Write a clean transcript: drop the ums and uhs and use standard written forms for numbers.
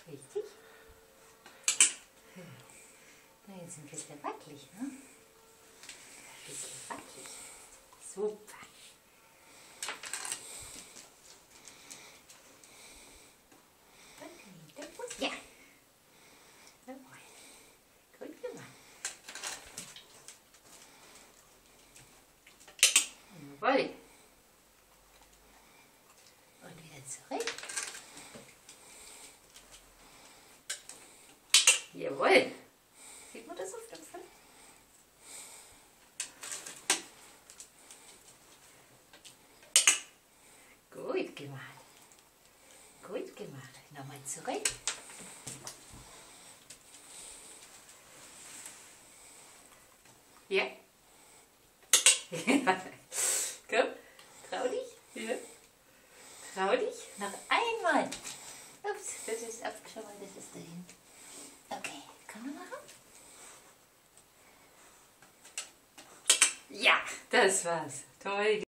Richtig. Na, jetzt ein bisschen wackelig, ne? Ein bisschen wackelig. Super. Ja. Gut gemacht. Jawohl. Und wieder zurück. Jawohl. Sieht man das auf dem Fall? Gut gemacht. Gut gemacht. Nochmal zurück. Ja. Komm, trau dich. Ja. Trau dich. Noch einmal. Ups, das ist abgeschaut, das ist dahin. Okay, kann man machen? Ja, das war's. Toll.